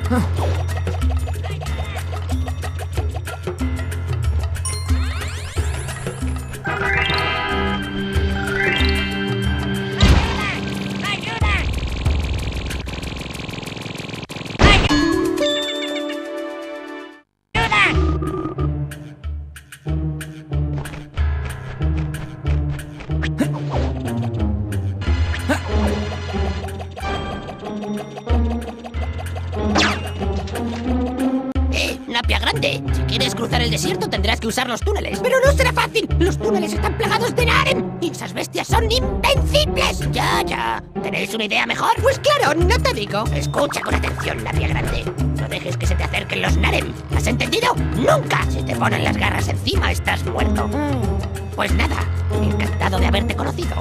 Napia Grande, si quieres cruzar el desierto tendrás que usar los túneles. ¡Pero no será fácil! ¡Los túneles están plagados de Narem! ¡Y esas bestias son invencibles! Ya. ¿Tenéis una idea mejor? Pues claro, no te digo. Escucha con atención, Napia Grande. No dejes que se te acerquen los Narem. ¿Has entendido? ¡Nunca! Si te ponen las garras encima, estás muerto. Pues nada, encantado de haberte conocido.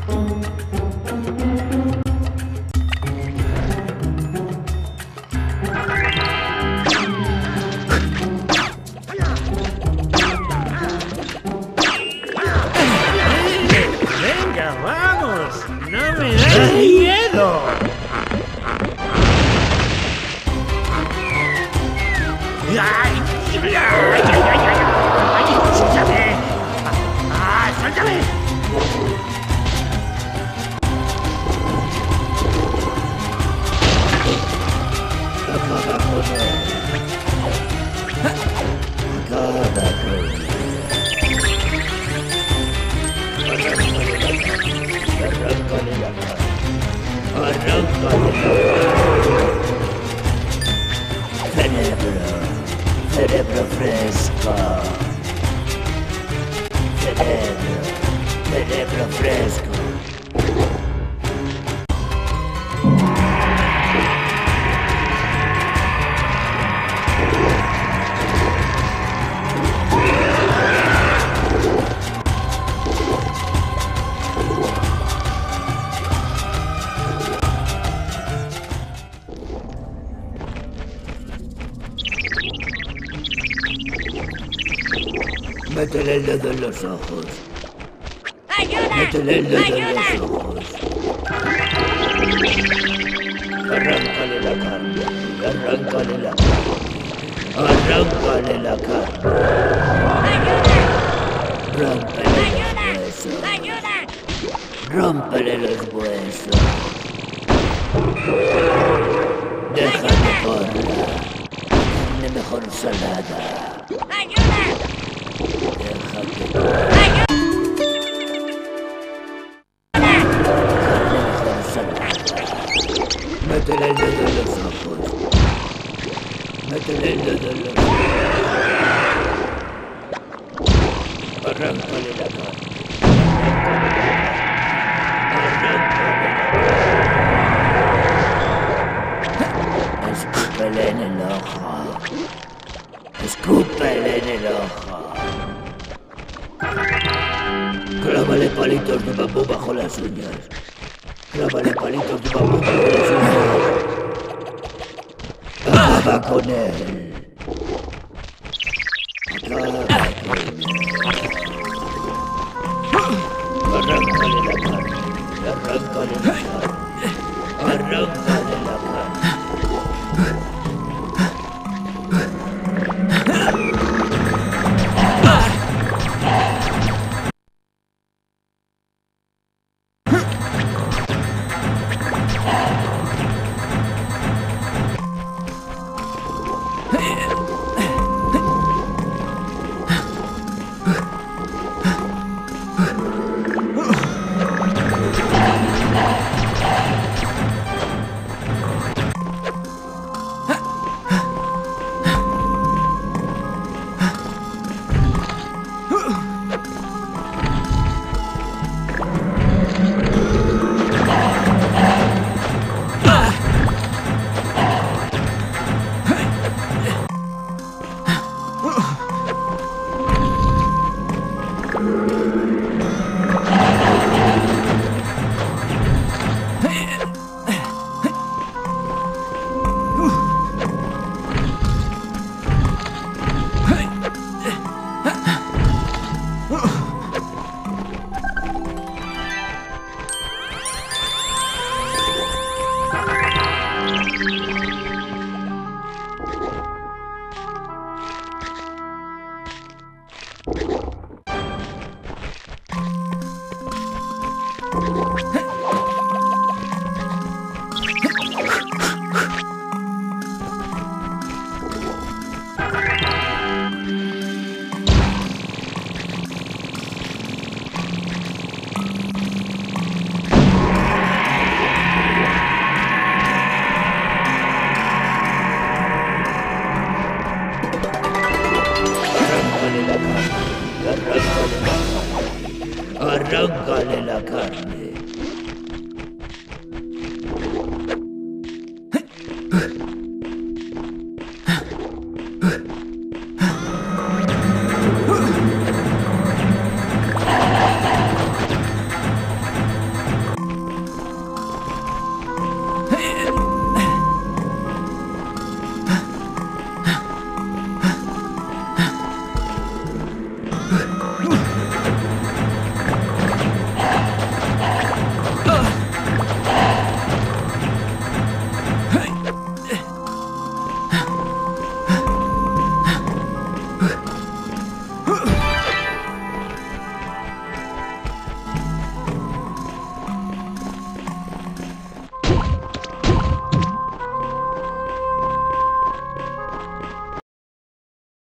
¡Vamos! ¡No me da miedo! ¡Ay! ¡Ay, ay, ay, ay! ¡Ay, suéltame! ¡Ah, suéltame! Cerebro fresco. Cerebro fresco. Métele el dedo en los ojos. ¡Ayuda! Métele el dedo ¡Ayuda! en los ojos. Arráncale la carne. Arráncale la carne. Arráncale la carne. Rómpele los huesos. Rómpele los huesos. Déjate porla. Carne mejor salada. Métele el dedo en los ojos. Métele el dedo en los ojos. Arráncale la carne. Escúpele en el ojo. Escúpele en el ojo. Clávale palitos de bambú bajo las uñas. Clávale palitos de bambú bajo las uñas. Acaba con él. Acaba con él. Arráncale la carne. Arráncale la carne. Arráncale.